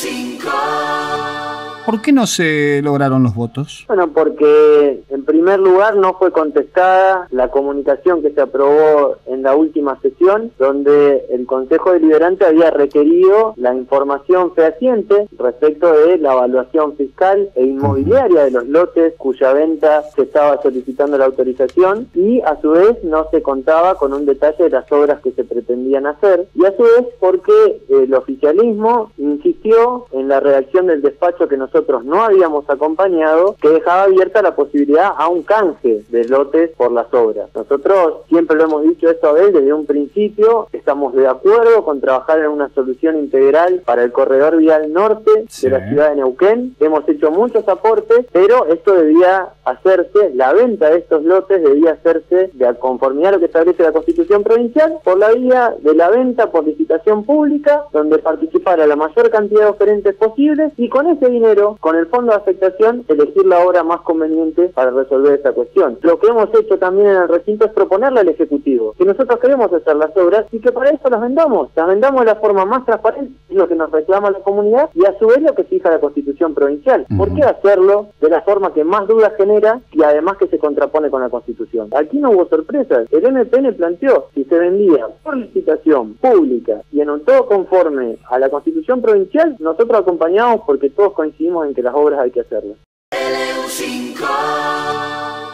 ¿Por qué no se lograron los votos? Bueno, porque en primer lugar no fue contestada la comunicación que se aprobó en la última sesión, donde el Consejo Deliberante había requerido la información fehaciente respecto de la evaluación fiscal e inmobiliaria de los lotes cuya venta se estaba solicitando la autorización, y a su vez no se contaba con un detalle de las obras que se pretendían hacer, y a su vez porque el oficialismo insistió en la redacción del despacho que nosotros no habíamos acompañado, que dejaba abierta la posibilidad a un canje de lotes por las obras. Nosotros siempre lo hemos dicho esto a ver, desde un principio estamos de acuerdo con trabajar en una solución integral para el corredor vial norte de la ciudad de Neuquén. Hemos hecho muchos aportes, pero esto debía hacerse, la venta de estos lotes debía hacerse de conformidad a lo que establece la Constitución provincial, por la vía de la venta por licitación pública, donde participara la mayor cantidad de oferentes posibles, y con ese dinero, con el fondo de afectación, elegir la obra más conveniente para resolver esta cuestión. Lo que hemos hecho también en el recinto es proponerle al Ejecutivo que nosotros queremos hacer las obras y que para eso las vendamos de la forma más transparente, es lo que nos reclama la comunidad, y a su vez lo que fija la Constitución provincial. ¿Por qué hacerlo de la forma que más dudas genera y además que se contrapone con la Constitución? Aquí no hubo sorpresas. El MPN planteó, si se vendía por licitación pública y en un todo conforme a la Constitución provincial, nosotros acompañamos porque todos coincidimos en que las obras hay que hacerlas. LU5